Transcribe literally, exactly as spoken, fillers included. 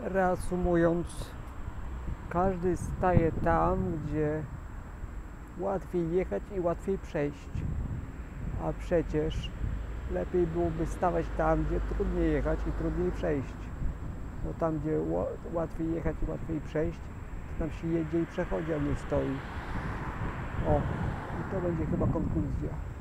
Reasumując, każdy staje tam, gdzie łatwiej jechać i łatwiej przejść. A przecież lepiej byłoby stawać tam, gdzie trudniej jechać i trudniej przejść. Bo tam, gdzie łatwiej jechać i łatwiej przejść, to tam się jedzie i przechodzi, a nie stoi. O, i to będzie chyba konkluzja.